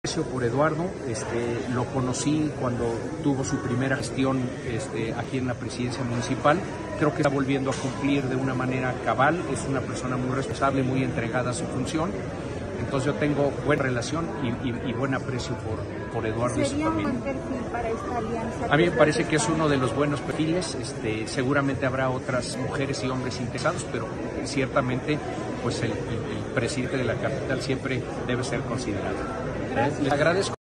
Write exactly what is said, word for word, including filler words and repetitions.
Por Eduardo, este, lo conocí cuando tuvo su primera gestión este, aquí en la presidencia municipal. Creo que está volviendo a cumplir de una manera cabal, es una persona muy responsable, muy entregada a su función. Entonces yo tengo buena relación y, y, y buen aprecio por, por Eduardo y su familia. ¿Sería un buen perfil para esta alianza? A mí me parece que es uno de los buenos perfiles. Este, seguramente habrá otras mujeres y hombres interesados, pero ciertamente pues el, el, el presidente de la capital siempre debe ser considerado. Gracias. Les agradezco.